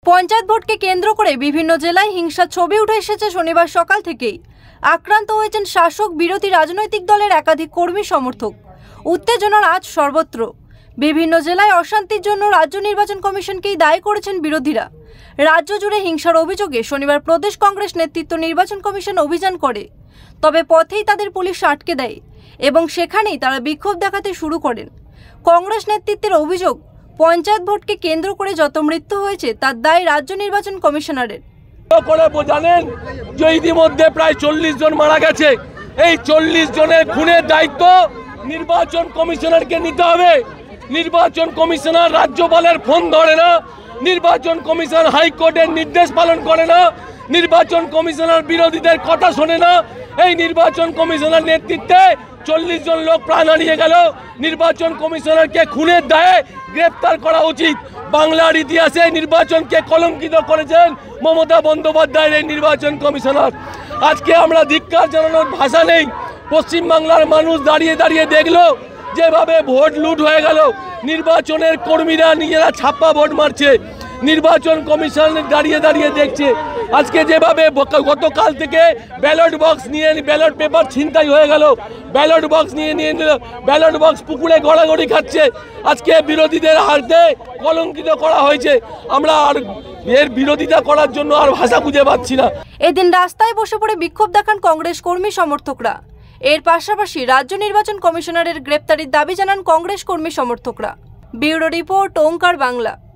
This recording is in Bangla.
পঞ্চায়েত ভোটকে কেন্দ্র করে বিভিন্ন জেলায় হিংসার ছবি উঠে এসেছে শনিবার সকাল থেকেই। আক্রান্ত হয়েছেন শাসক বিরোধী রাজনৈতিক দলের একাধিক কর্মী সমর্থক। উত্তেজনার আজ সর্বত্র। বিভিন্ন জেলায় অশান্তির জন্য রাজ্য নির্বাচন কমিশনকেই দায়ী করেছেন বিরোধীরা। রাজ্য জুড়ে হিংসার অভিযোগে শনিবার প্রদেশ কংগ্রেস নেতৃত্ব নির্বাচন কমিশন অভিযান করে। তবে পথেই তাদের পুলিশ আটকে দেয় এবং সেখানেই তারা বিক্ষোভ দেখাতে শুরু করেন। কংগ্রেস নেতৃত্বের অভিযোগ, পঞ্চায়েত ভোটকে কেন্দ্র করে যত মৃত্যু হয়েছে তার দায় রাজ্য নির্বাচন কমিশনারের। জানেন যে ইতিমধ্যে প্রায় 40 জন মারা গেছে। এই 40 জনের খুনের দায়িত্ব নির্বাচন কমিশনারকে নিতে হবে। নির্বাচন কমিশনার রাজ্যপালের ফোন ধরে না, নির্বাচন কমিশন হাইকোর্টের নির্দেশ পালন করে না, নির্বাচন কমিশনার বিরোধীদের কথা শোনে না। এই নির্বাচন কমিশনার নেতৃত্বে 40 জন লোক প্রাণ হারিয়ে গেল। নির্বাচন কমিশনারকে খুনের দায়ে গ্রেফতার করা উচিত। বাংলার ইতিহাসে নির্বাচনকে কলঙ্কিত করেছেন মমতা বন্দ্যোপাধ্যায়ের এই নির্বাচন কমিশনার। আজকে আমরা ধিক্কার জানানোর ভাষা নেই। পশ্চিমবাংলার মানুষ দাঁড়িয়ে দাঁড়িয়ে দেখলো যেভাবে ভোট লুট হয়ে গেল। নির্বাচনের কর্মীরা নিজেরা ছাপ্পা ভোট মারছে, নির্বাচন কমিশন দাঁড়িয়ে দাঁড়িয়ে দেখছে। আজকে যেভাবে গতকাল থেকে ব্যালট বক্স নিয়ে ব্যালট পেপার ছিনতাই হয়ে গেল, ব্যালট বক্স নিয়ে নিল, ব্যালট বক্স পুকুরে গড়াগড়ি খাচ্ছে। আজকে বিরোধীদের হাতে কলঙ্কিত করা হয়েছে। আমরা আর এর বিরোধিতা করার জন্য আর ভাষা খুঁজে পাচ্ছি না। এদিন রাস্তায় বসে পড়ে বিক্ষোভ দেখান কংগ্রেস কর্মী সমর্থকরা। এর পাশাপাশি রাজ্য নির্বাচন কমিশনারের গ্রেপ্তারির দাবি জানান কংগ্রেস কর্মী সমর্থকরা। Bureau report, Onkar Bangla.